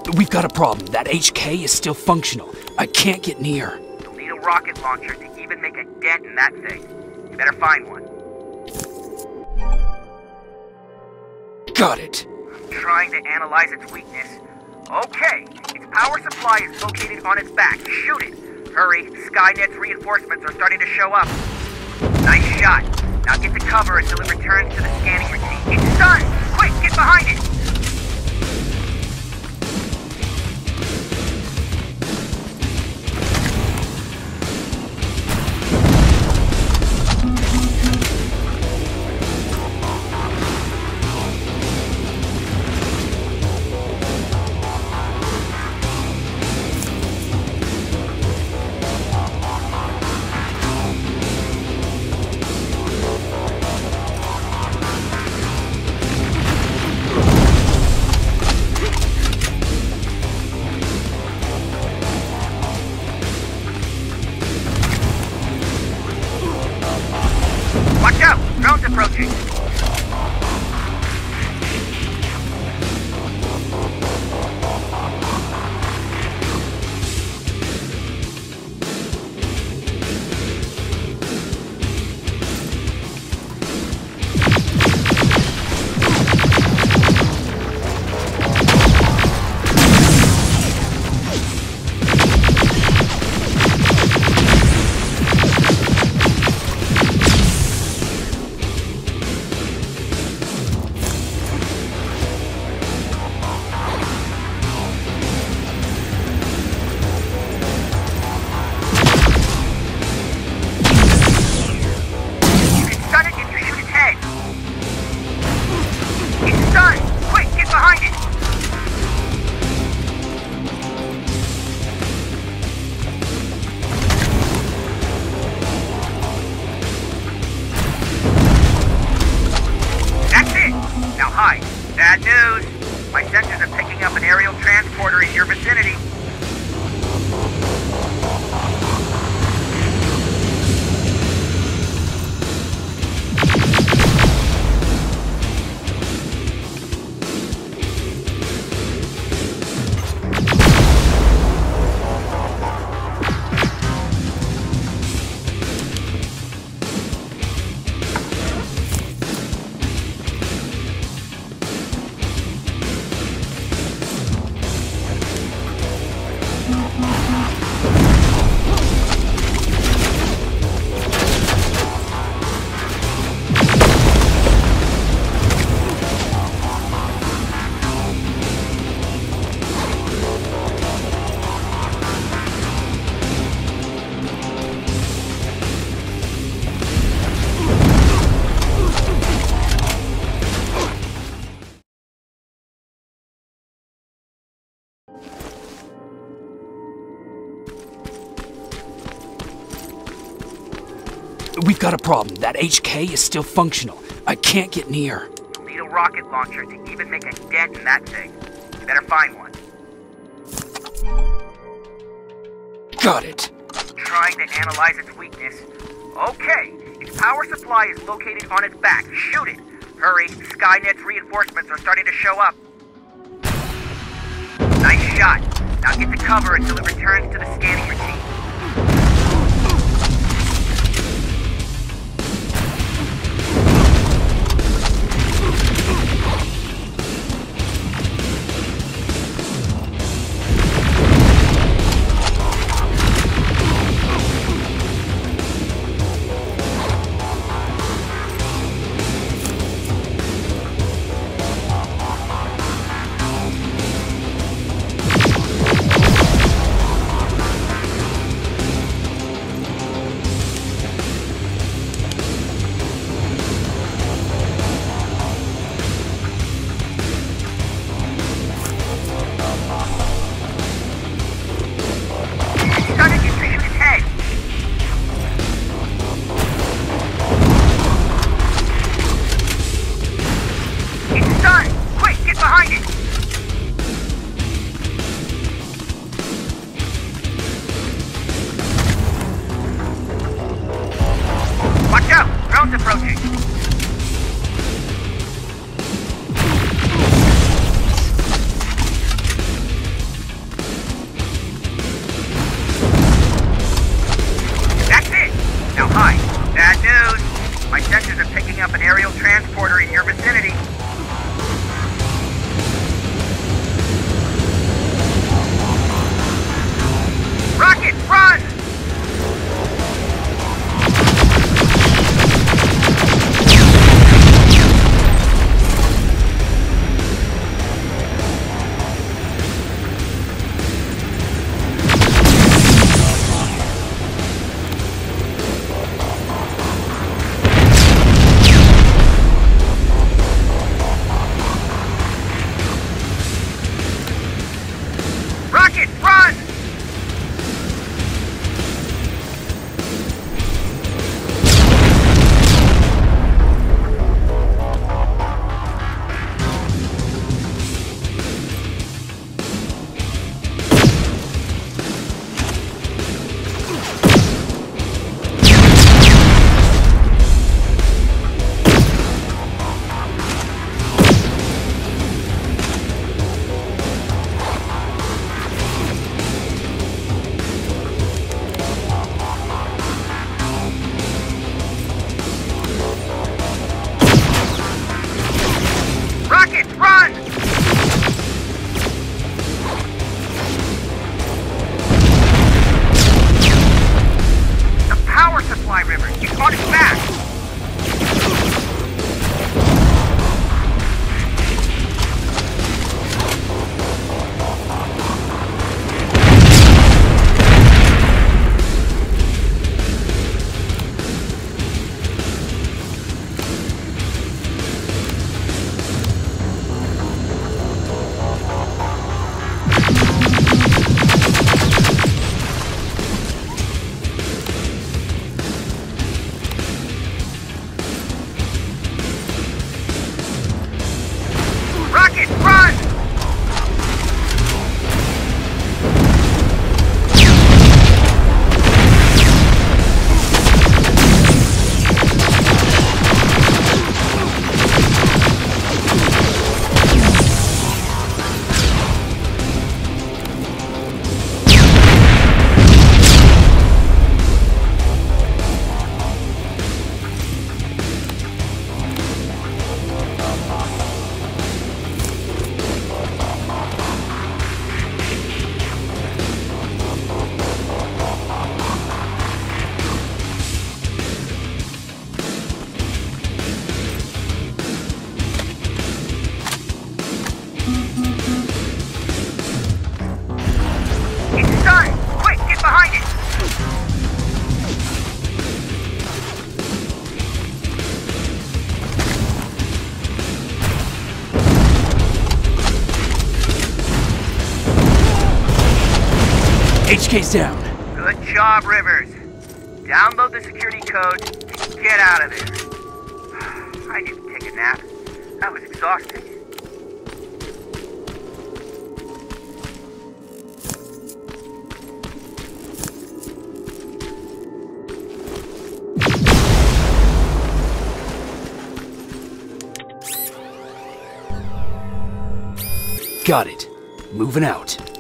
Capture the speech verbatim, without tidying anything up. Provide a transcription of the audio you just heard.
We've got a problem. That H K is still functional. I can't get near. You'll need a rocket launcher to even make a dent in that thing. You better find one. Got it. I'm trying to analyze its weakness. Okay, its power supply is located on its back. Shoot it. Hurry, Skynet's reinforcements are starting to show up. Nice shot. Now get to cover until it returns to the scanning routine. It's done! Quick, get behind it! Watch out! Drone's approaching! Bad news! My sensors are picking up an aerial transporter in your vicinity. We've got a problem. That H K is still functional. I can't get near. You'll need a rocket launcher to even make a dent in that thing. You better find one. Got it. I'm trying to analyze its weakness. Okay, its power supply is located on its back. Shoot it. Hurry, Skynet's reinforcements are starting to show up. Nice shot. Now get to cover until it returns to the scanning routine. H K's down. Good job, Rivers. Download the security code and get out of there. I need to take a nap. That was exhausting. Got it. Moving out.